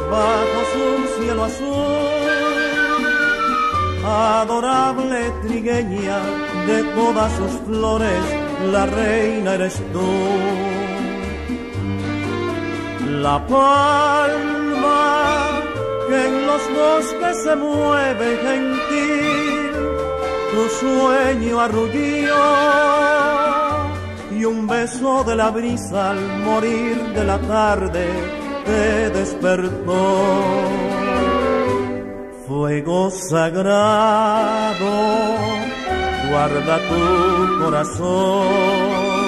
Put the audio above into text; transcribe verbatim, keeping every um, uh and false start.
bajo su cielo azul, adorable trigueña de todas sus flores, la reina eres tú. La palma que en los bosques se mueve gentil, tu sueño arrulló y un beso de la brisa al morir de la tarde te despertó. Fuego sagrado, guarda tu corazón,